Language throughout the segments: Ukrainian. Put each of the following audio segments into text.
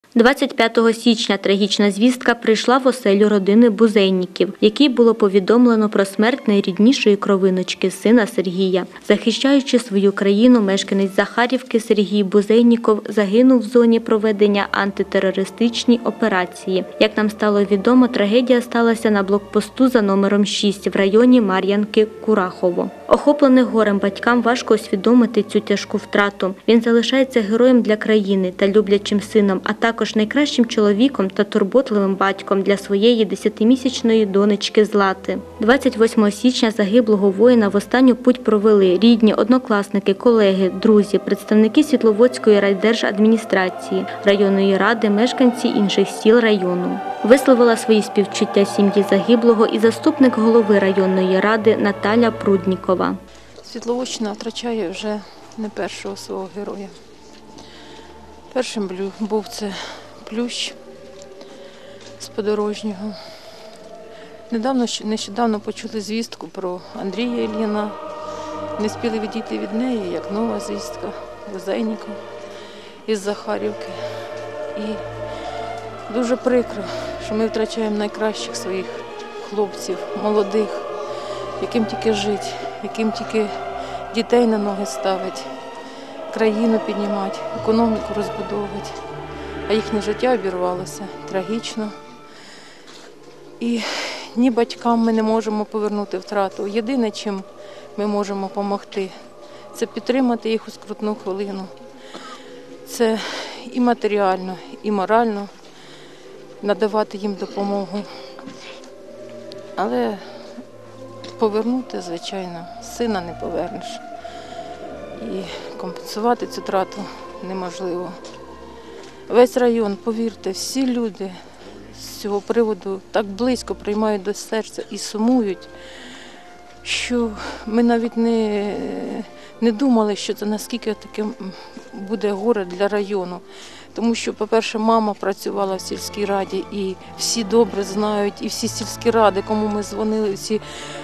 25 січня трагічна звістка прийшла в оселю родини Бузейніків, якій було повідомлено про смерть найріднішої кровиночки – сина Сергія. Захищаючи свою країну, мешканець Захарівки Сергій Бузейніков загинув в зоні проведення антитерористичної операції. Як нам стало відомо, трагедія сталася на блокпосту за номером 6 в районі Мар'янки-Курахово. Охоплених горем батькам важко усвідомити цю тяжку втрату. Він залишається героєм для країни та люблячим сином, а також найкращим чоловіком та турботливим батьком для своєї 10-місячної донечки Злати. 28 січня загиблого воїна в останню путь провели рідні, однокласники, колеги, друзі, представники Світловодської райдержадміністрації, районної ради, мешканці інших сіл району. Висловила свої співчуття сім'ї загиблого і заступник голови районної ради Наталя Пруднікова. Світловодщина втрачає вже не першого свого героя. Першим був це Плющ з Подорожнього. Нещодавно почули звістку про Андрія Ільїна. Не спіли відійти від неї, як нова звістка Бузейніков із Захарівки. І дуже прикро, що ми втрачаємо найкращих своїх хлопців, молодих, яким тільки жити, яким тільки дітей на ноги ставити, країну піднімати, економіку розбудовувати. А їхнє життя обірвалося трагічно. І ні батькам ми не можемо повернути втрату. Єдине, чим ми можемо допомогти, це підтримати їх у скрутну хвилину. Це і матеріально, і морально надавати їм допомогу. Але повернути, звичайно, сина не повернеш. І компенсувати цю втрату неможливо. Весь район, повірте, всі люди з цього приводу так близько приймають до серця і сумують, що ми навіть не думали, що це наскільки таке буде горе для району. Тому що, по-перше, мама працювала в сільській раді, і всі добре знають, і всі сільські ради, кому ми дзвонили, всі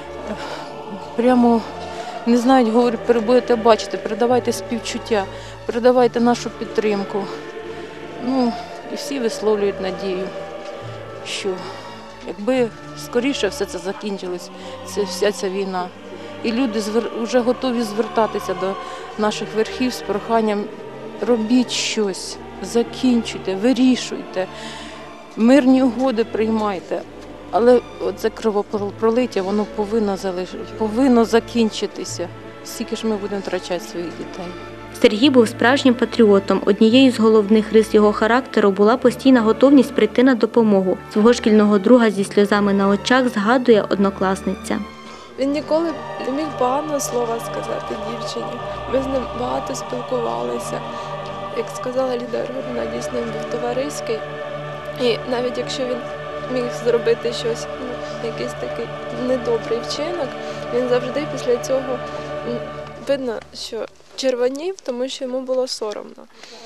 прямо не знають, говорять, будете бачити, передавайте співчуття, передавайте нашу підтримку. Ну, і всі висловлюють надію, що якби скоріше все це закінчилось, вся ця війна. І люди вже готові звертатися до наших верхів з проханням: робіть щось, закінчуйте, вирішуйте, мирні угоди приймайте. Але це кровопролиття, воно повинно закінчитися. Скільки ж ми будемо втрачати своїх дітей. Сергій був справжнім патріотом. Однією з головних рис його характеру була постійна готовність прийти на допомогу. Свого шкільного друга зі сльозами на очах згадує однокласниця. Він ніколи не міг поганого слова сказати дівчині. Ми з ним багато спілкувалися. Як сказала Ліда Григорівна, дійсно він був товариський. І навіть якщо він міг зробити щось, якийсь такий недобрий вчинок, він завжди після цього, видно, що червонів, тому що йому було соромно.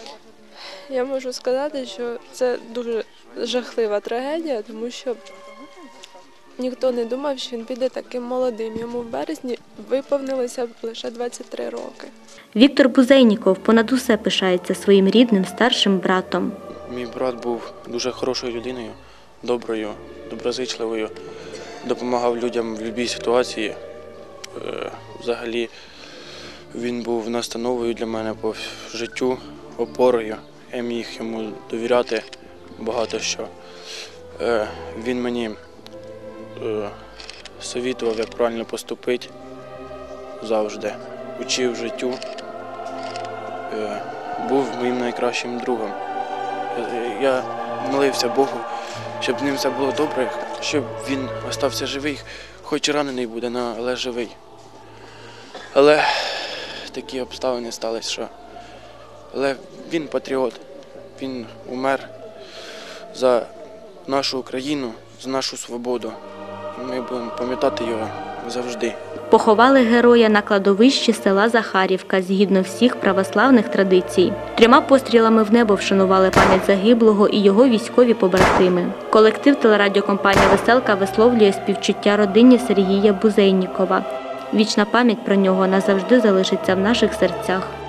Я можу сказати, що це дуже жахлива трагедія, тому що ніхто не думав, що він піде таким молодим. Йому в березні виповнилося лише 23 роки. Віктор Бузейніков понад усе пишається своїм рідним старшим братом. Мій брат був дуже хорошою людиною, доброю, доброзичливою, допомагав людям в будь-якій ситуації. Взагалі він був настановою для мене по життю, опорою. Я міг йому довіряти багато що. Він мені совітував, як правильно поступити завжди, учив життю, був моїм найкращим другом. Я молився Богу, щоб з ним все було добре, щоб він залишився живий, хоч і ранений буде, але живий. Але такі обставини сталися, що... Але він патріот, він умер за нашу Україну, за нашу свободу. Ми будемо пам'ятати його завжди. Поховали героя на кладовищі села Захарівка згідно всіх православних традицій. 3 пострілами в небо вшанували пам'ять загиблого і його військові побратими. Колектив телерадіокомпанії «Веселка» висловлює співчуття родині Сергія Бузейнікова. Вічна пам'ять про нього назавжди залишиться в наших серцях.